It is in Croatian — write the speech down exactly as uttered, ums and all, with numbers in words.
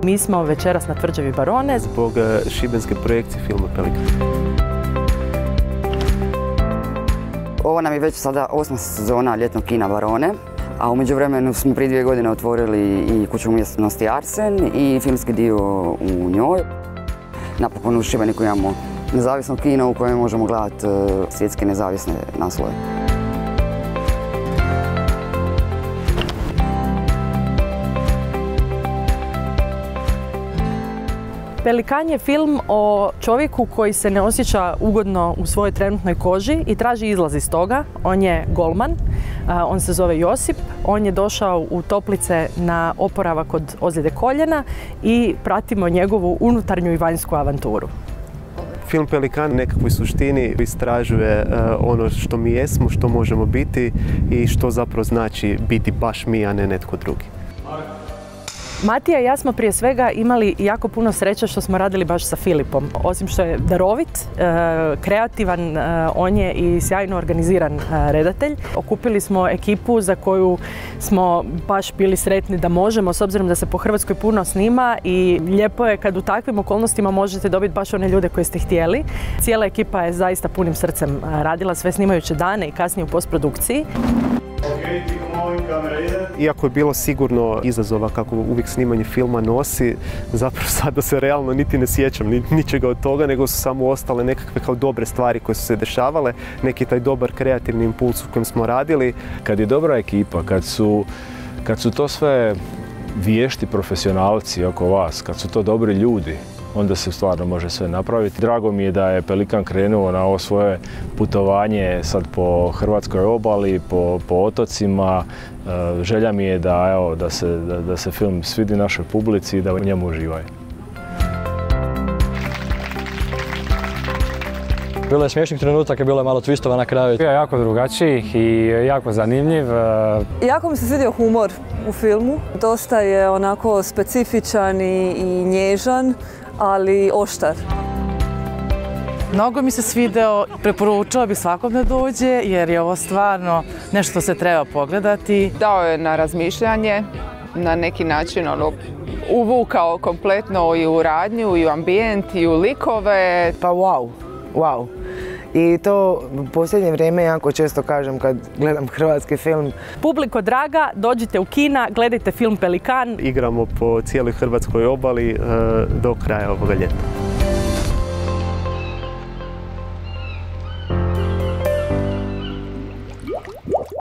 Mi smo večeras na Tvrđavi Barone. Zbog šibenske projekcije filma Pelikan. Ovo nam je već sada osma sezona ljetnog kina Barone, a u međuvremenu smo prije dvije godine otvorili i kuću umjetnosti Arsen i filmski dio u njoj. Napokon u Šibeniku imamo nezavisno kino u kojem možemo gledati svjetske nezavisne naslove. Pelikan je film o čovjeku koji se ne osjeća ugodno u svojoj trenutnoj koži i traži izlaz iz toga. On je golman, on se zove Josip, on je došao u Toplice na oporavak od ozljede koljena i pratimo njegovu unutarnju i vanjsku avanturu. Film Pelikan u nekakvoj suštini istražuje ono što mi jesmo, što možemo biti i što zapravo znači biti baš mi, a ne netko drugi. Matija i ja smo prije svega imali jako puno sreće što smo radili baš sa Filipom. Osim što je darovit, kreativan, on je i sjajno organiziran redatelj. Okupili smo ekipu za koju smo baš bili sretni da možemo, s obzirom da se po Hrvatskoj puno snima i lijepo je kad u takvim okolnostima možete dobiti baš one ljude koje ste htjeli. Cijela ekipa je zaista punim srcem radila sve snimajuće dane i kasnije u postprodukciji. Iako je bilo sigurno izazova kako uvijek snimanje filma nosi, zapravo sada se realno niti ne sjećam ni, ničega od toga, nego su samo ostale nekakve kao dobre stvari koje su se dešavale, neki taj dobar kreativni impuls u kojem smo radili. Kad je dobra ekipa, kad su, kad su to sve vješti profesionalci oko vas, kad su to dobri ljudi, onda se stvarno može sve napraviti. Drago mi je da je Pelikan krenuo na ovo svoje putovanje sad po hrvatskoj obali, po, po otocima. E, želja mi je da, evo, da, se, da, da se film svidi našoj publici i da u njemu uživaju. Bilo je smiješnih trenutaka, bilo je malo twistova na kraju. Bio je jako drugačiji i jako zanimljiv. Jako mi se svidio humor u filmu. Dosta je onako specifičan i, i nježan, ali oštar. Mnogo mi se svideo, preporučila bi svakom da dođe jer je ovo stvarno nešto što se treba pogledati. Dao je na razmišljanje, na neki način ono, uvukao kompletno i u radnju, i u ambijent, i u likove. Pa wow, wow. I to u posljednje vrijeme jako često kažem kad gledam hrvatski film. Publiko draga, dođite u kina, gledajte film Pelikan. Igramo po cijeloj hrvatskoj obali do kraja ovoga ljeta.